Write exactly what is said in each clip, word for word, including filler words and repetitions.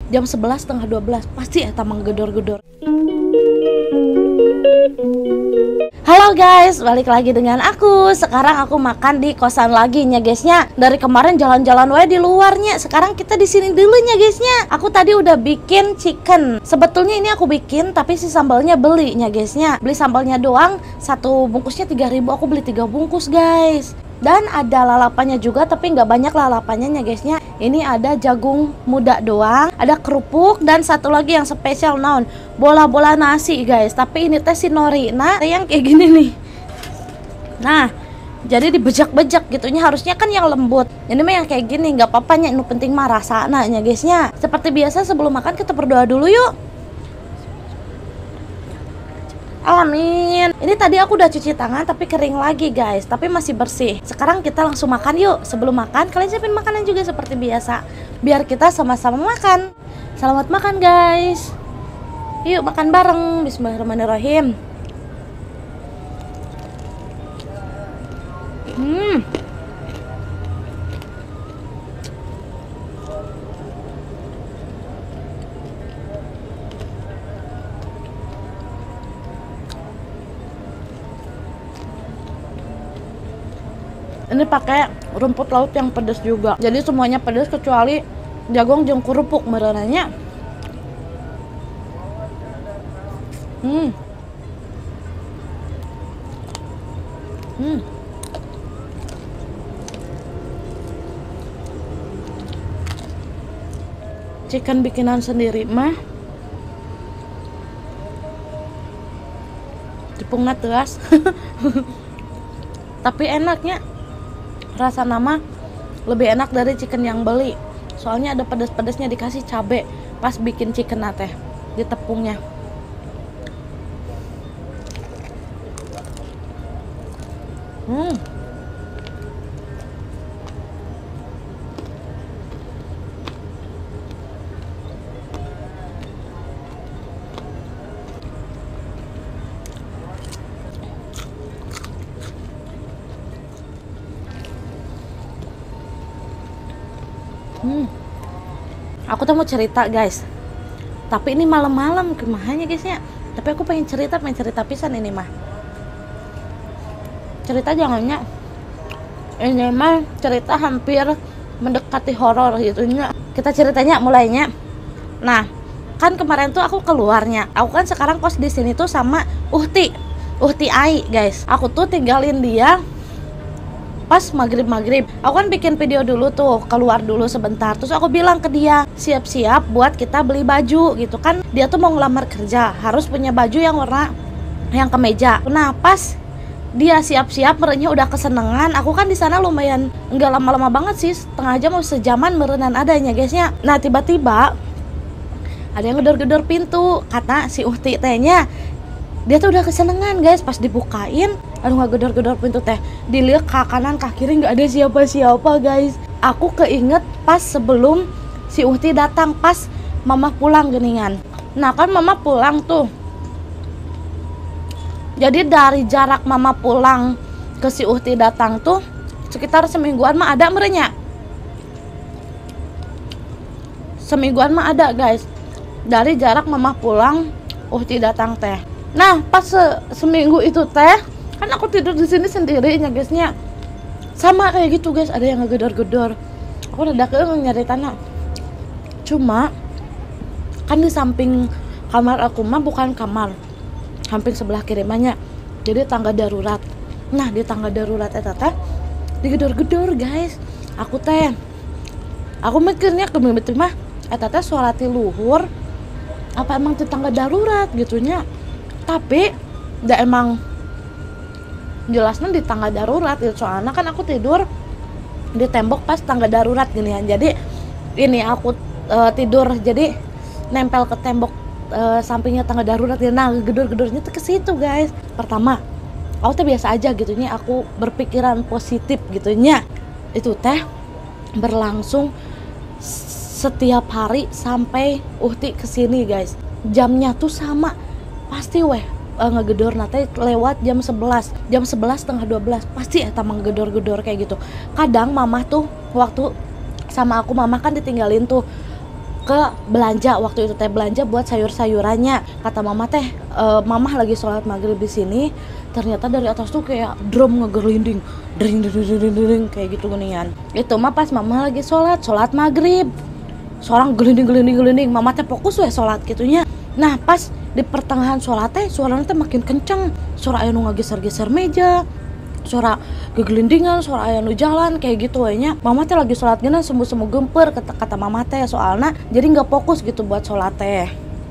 jam sebelas setengah dua belas pasti eta menggedor-gedor. Halo guys, balik lagi dengan aku. Sekarang aku makan di kosan lagi nya guysnya. Dari kemarin jalan-jalan wae di luarnya. Sekarang kita di sini dulu nya guysnya. Aku tadi udah bikin chicken. Sebetulnya ini aku bikin tapi si sambalnya beli nya guysnya. Beli sambalnya doang, satu bungkusnya tiga ribu. Aku beli tiga bungkus guys. Dan ada lalapannya juga tapi nggak banyak lalapannya nya guysnya. Ini ada jagung muda doang, ada kerupuk, dan satu lagi yang spesial naon, bola-bola nasi guys. Tapi ini teh si nori, nah yang kayak gini nih. Nah jadi dibejak-bejak gitunya, harusnya kan yang lembut. Ini mah yang kayak gini, nggak apa-apanya. Ini penting mah rasanya guysnya. Seperti biasa sebelum makan kita berdoa dulu yuk. Amin. Ini tadi aku udah cuci tangan tapi kering lagi guys, tapi masih bersih. Sekarang kita langsung makan yuk. Sebelum makan kalian siapin makanan juga seperti biasa, biar kita sama-sama makan. Selamat makan guys. Yuk makan bareng. Bismillahirrahmanirrahim. Hmm. Ini pakai rumput laut yang pedas juga. Jadi semuanya pedas kecuali jagung jeung kerupuk merenanya. Hmm. Hmm. Chicken bikinan sendiri mah tepungna teas. Tapi enaknya rasa nama lebih enak dari chicken yang beli. Soalnya ada pedas-pedasnya, dikasih cabe pas bikin chicken teh di tepungnya. Hmm. Hmm. Aku tuh mau cerita guys, tapi ini malam-malam kemahanya guysnya. Tapi aku pengen cerita, pengen cerita pisan ini mah. Cerita jangannya ini mah cerita hampir mendekati horor gitunya. Kita ceritanya mulainya. Nah, kan kemarin tuh aku keluarnya. Aku kan sekarang kos di sini tuh sama Uhti, Uhti Ai guys. Aku tuh tinggalin dia pas maghrib-maghrib. Aku kan bikin video dulu tuh, keluar dulu sebentar. Terus aku bilang ke dia, siap-siap buat kita beli baju gitu kan. Dia tuh mau ngelamar kerja, harus punya baju yang warna yang kemeja. Nah pas dia siap-siap merenya udah kesenengan. Aku kan di sana lumayan nggak lama-lama banget sih, setengah jam atau sejaman merenan adanya guysnya. Nah tiba-tiba ada yang gedor-gedor pintu, kata si Uhti tehnya. Dia tuh udah kesenengan guys, pas dibukain, aduh nggak gedor-gedor pintu teh, dilihat ke kanan ke kiri nggak ada siapa-siapa guys. Aku keinget pas sebelum si Uhti datang, pas mama pulang geningan. Nah kan mama pulang tuh, jadi dari jarak mama pulang ke si Uhti datang tuh sekitar semingguan mah ada merenya. Semingguan mah ada guys, dari jarak mama pulang Uhti datang teh. Nah pas se seminggu itu teh kan aku tidur di sini sendirinya guysnya, sama kayak gitu guys, ada yang ngegedor-gedor. Aku udah ke nyari tanah, cuma kan di samping kamar aku mah bukan kamar, samping sebelah kirimannya, jadi tangga darurat. Nah di tangga darurat eta teh digedor-gedor guys. Aku teh aku mikirnya kemimiti mah eta teh suara ti luhur apa emang di tangga darurat gitunya. Tapi udah emang jelasnya di tangga darurat gitu. Soalnya kan aku tidur di tembok pas tangga darurat gini ya. Jadi ini aku e, tidur jadi nempel ke tembok e, sampingnya tangga darurat. Nah gedor-gedornya tuh ke situ guys. Pertama aku tuh biasa aja gitunya, aku berpikiran positif gitunya. Itu teh berlangsung setiap hari sampai Uhti kesini guys. Jamnya tuh sama, pasti weh uh, ngegedor nate lewat jam sebelas, jam sebelas setengah dua belas pasti eta menggedor-gedor kayak gitu. Kadang mama tuh waktu sama aku, mama kan ditinggalin tuh ke belanja. Waktu itu teh belanja buat sayur-sayurannya. Kata mama teh, e, mama lagi sholat maghrib di sini. Ternyata dari atas tuh kayak drum ngegerinding, dring dring dring dring kayak gitu geningan. Itu mah pas mama lagi sholat, sholat maghrib. Seorang gelinding gelinding gelinding, mama teh fokus weh sholat gitunya. Nah pas di pertengahan sholat teh suaranya teh makin kenceng. Suara aya nu ngageser-geser meja, suara gegelindingan, suara aya nu jalan kayak gitu wehnya. Mama teh lagi sholat gini semu-semu gemper kata, kata mama teh soalnya jadi nggak fokus gitu buat sholat teh.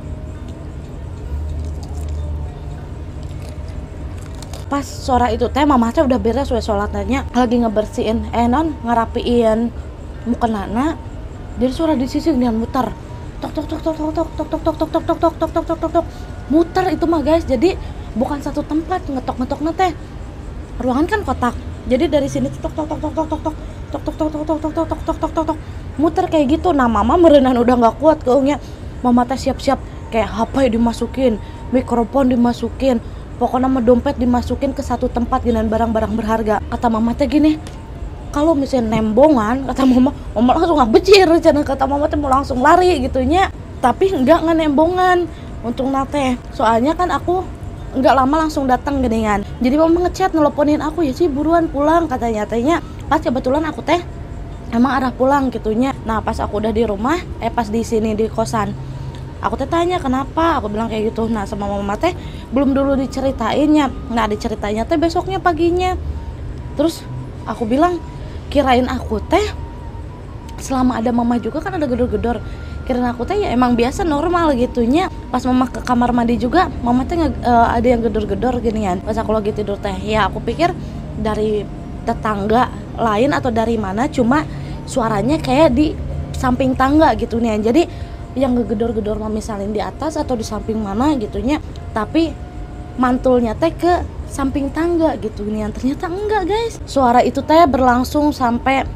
Pas suara itu teh mama teh udah beres weh sholatnya, lagi ngebersihin eh non ngerapiin mukenana. Jadi suara di sisi dia muter tok tok tok tok tok tok tok tok tok tok tok tok tok tok tok tok tok muter itu mah guys. Jadi bukan satu tempat ngetok-ngetok teh. Ruangan kan kotak. Jadi dari sini tok tok tok tok tok tok tok tok tok tok tok tok tok tok tok tok tok muter kayak gitu. Nah mama merenang udah nggak kuat keungnya. Mama teh siap-siap kayak H P dimasukin, mikrofon dimasukin, pokoknya mah dompet dimasukin ke satu tempat dengan barang-barang berharga. Kata mama teh gini, kalau misalnya nembongan, kata mama, mama langsung ngabecir, rencana kata mama teh mau langsung lari gitunya. Tapi enggak nembongan untuk nate. Soalnya kan aku enggak lama langsung datang geningan. Jadi mama ngechat nelponin aku, ya sih buruan pulang katanya tehnya. Pas kebetulan aku teh emang arah pulang gitunya. Nah pas aku udah di rumah, eh pas di sini di kosan, aku teh tanya kenapa, aku bilang kayak gitu. Nah sama mama teh belum dulu diceritainnya. Nah diceritainnya teh besoknya paginya. Terus aku bilang, kirain aku teh selama ada mama juga kan ada gedor-gedor, kirain aku teh ya emang biasa normal gitunya. Pas mama ke kamar mandi juga mama teh uh, ada yang gedor-gedor gini kan. Pas aku lagi tidur teh ya aku pikir dari tetangga lain atau dari mana, cuma suaranya kayak di samping tangga gitu nih. Jadi yang ngegedor-gedor mah misalnya di atas atau di samping mana gitunya, tapi mantulnya teh ke samping tangga gitu nih. Ternyata enggak guys, suara itu teh berlangsung sampai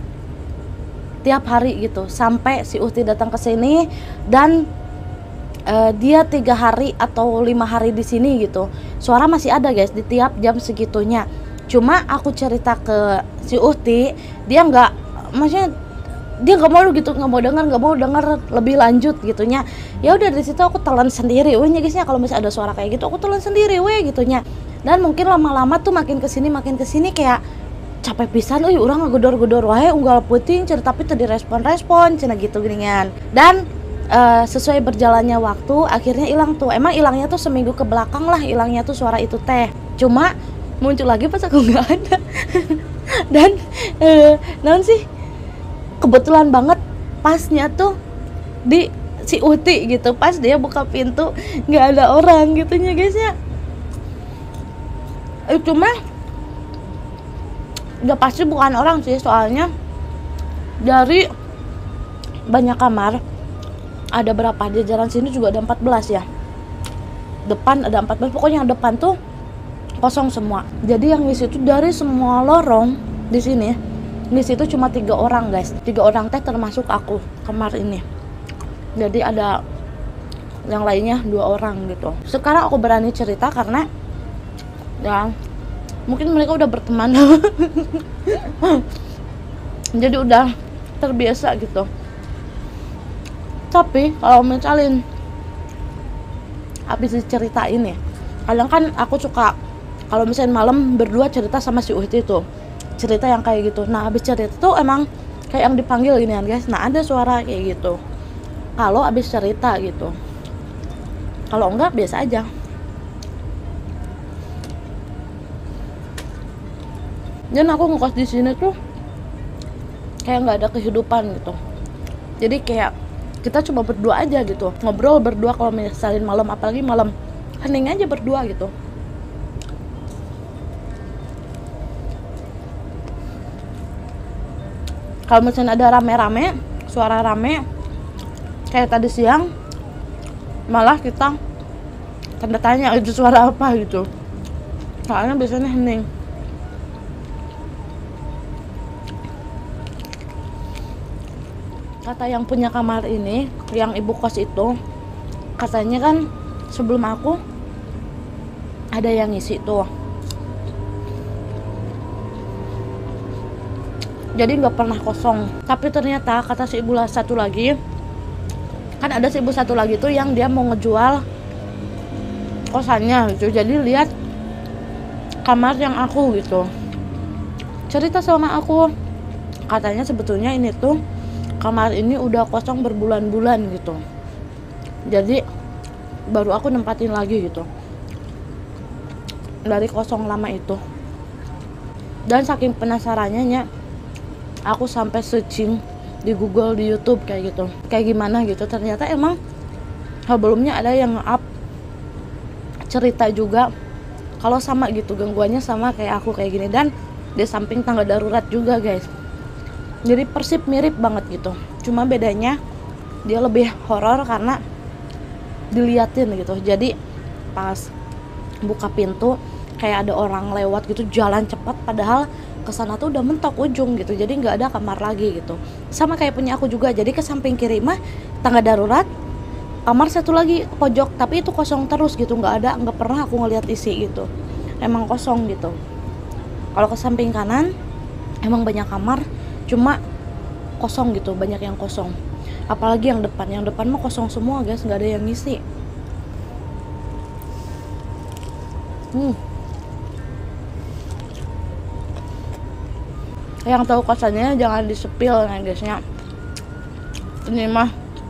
tiap hari gitu, sampai si Uhti datang ke sini dan uh, dia tiga hari atau lima hari di sini gitu. Suara masih ada guys di tiap jam segitunya. Cuma aku cerita ke si Uhti, dia nggak, maksudnya dia nggak mau gitu, nggak mau dengar, nggak mau dengar lebih lanjut gitunya. Ya udah dari situ aku telan sendiri, weh guysnya kalau misalnya ada suara kayak gitu aku telan sendiri, weh gitunya. Dan mungkin lama-lama tuh makin kesini makin kesini kayak capek pisan, euy urang ngegedor-gedor wae unggal puting cerita tapi teu direspon-respon cenah gitu geuningan. Dan uh, sesuai berjalannya waktu akhirnya hilang tuh. Emang hilangnya tuh seminggu ke belakang lah hilangnya tuh suara itu teh. Cuma muncul lagi pas aku nggak ada. Dan uh, naon sih? Kebetulan banget pasnya tuh di si Uti gitu, pas dia buka pintu nggak ada orang gitunya guysnya. Eh, cuma udah pasti bukan orang sih, soalnya dari banyak kamar ada berapa, jajaran sini juga ada empat belas ya, depan ada empat belas, pokoknya yang depan tuh kosong semua. Jadi yang ngisi itu dari semua lorong di sini ngisi itu cuma tiga orang guys, tiga orang teh termasuk aku kamar ini. Jadi ada yang lainnya dua orang gitu. Sekarang aku berani cerita karena ya mungkin mereka udah berteman. Jadi udah terbiasa gitu. Tapi kalau misalnya habis diceritain ya, kadang kan aku suka kalau misalnya malam berdua cerita sama si Uhti itu, cerita yang kayak gitu. Nah habis cerita tuh emang kayak yang dipanggil gini kan guys. Nah ada suara kayak gitu kalau habis cerita gitu. Kalau enggak biasa aja. Dan aku ngekos di sini tuh kayak nggak ada kehidupan gitu. Jadi kayak kita cuma berdua aja gitu, ngobrol berdua kalau misalnya malam, apalagi malam, hening aja berdua gitu. Kalau misalnya ada rame-rame, suara rame kayak tadi siang, malah kita tanda tanya itu suara apa gitu. Soalnya biasanya hening. Kata yang punya kamar ini, yang ibu kos itu, katanya kan sebelum aku ada yang ngisi tuh. Jadi nggak pernah kosong. Tapi ternyata kata si ibu satu lagi, Kan ada si ibu satu lagi tuh yang dia mau ngejual kosannya gitu, jadi lihat kamar yang aku gitu, cerita sama aku, katanya sebetulnya ini tuh kamar ini udah kosong berbulan-bulan gitu, jadi baru aku nempatin lagi gitu dari kosong lama itu. Dan saking penasarannya nya, aku sampai searching di Google, di YouTube kayak gitu, kayak gimana gitu. Ternyata emang sebelumnya ada yang up cerita juga kalau sama gitu, gangguannya sama kayak aku kayak gini, dan di samping tangga darurat juga guys. Jadi persib mirip banget gitu, cuma bedanya dia lebih horor karena diliatin gitu. Jadi pas buka pintu kayak ada orang lewat gitu, jalan cepat, padahal kesana tuh udah mentok ujung gitu, jadi nggak ada kamar lagi gitu. Sama kayak punya aku juga, jadi ke samping kiri mah tangga darurat, kamar satu lagi ke pojok, tapi itu kosong terus gitu, nggak ada, nggak pernah aku ngeliat isi gitu, emang kosong gitu. Kalau ke samping kanan emang banyak kamar, cuma kosong gitu, banyak yang kosong. Apalagi yang depan, yang depan mah kosong semua guys, nggak ada yang ngisi. Hmm. Yang tahu kosannya jangan disepil ya guysnya. Ini mah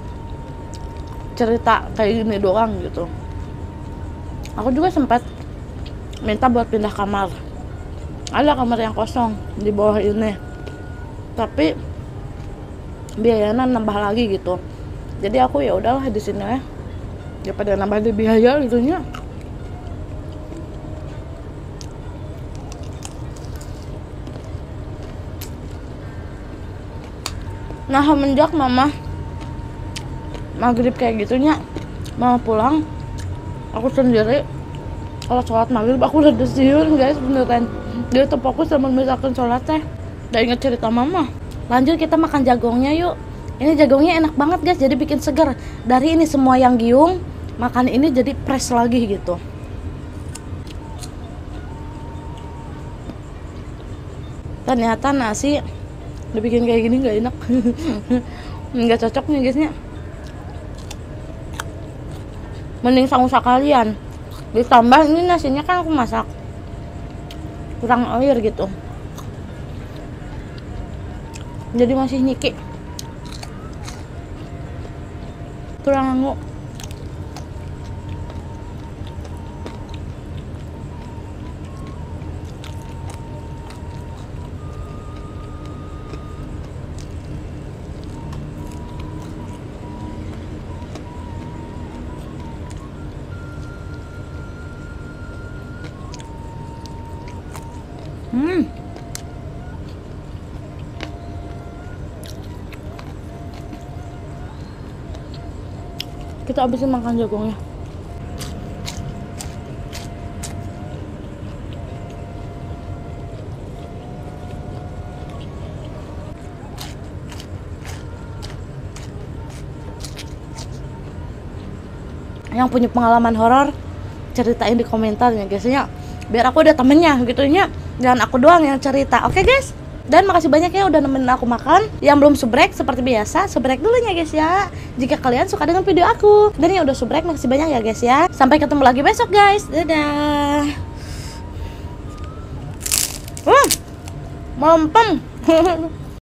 cerita kayak gini doang gitu. Aku juga sempat minta buat pindah kamar. Ada kamar yang kosong di bawah ini, tapi biayanya nambah lagi gitu. Jadi aku ya udahlah di sini ya, daripada nambah di biaya gitunya. Nah semenjak mama maghrib kayak gitunya, mama pulang, aku sendiri kalau sholat maghrib aku udah desiun guys, beneran. Dia tuh fokus sama misalkan sholat teh, udah inget cerita mama. Lanjut kita makan jagongnya yuk. Ini jagongnya enak banget guys, jadi bikin seger. Dari ini semua yang giung, makan ini jadi fresh lagi gitu. Ternyata nasi dibikin kayak gini nggak enak. Nggak cocok nih guysnya. Mending sang sekalian ditambah ini nasinya kan aku masak kurang air gitu, jadi masih nyiki, kurang nganggu. Hmm. Kita habisin makan jagungnya. Yang punya pengalaman horor ceritain di komentar ya guys ya, biar aku ada temennya gitu ya, jangan aku doang yang cerita. Oke guys, dan makasih banyak ya udah nemenin aku makan. Yang belum subrek seperti biasa, subrek dulu ya guys ya, jika kalian suka dengan video aku. Dan yang udah subrek makasih banyak ya guys ya. Sampai ketemu lagi besok guys, dadah. Wah, mempem.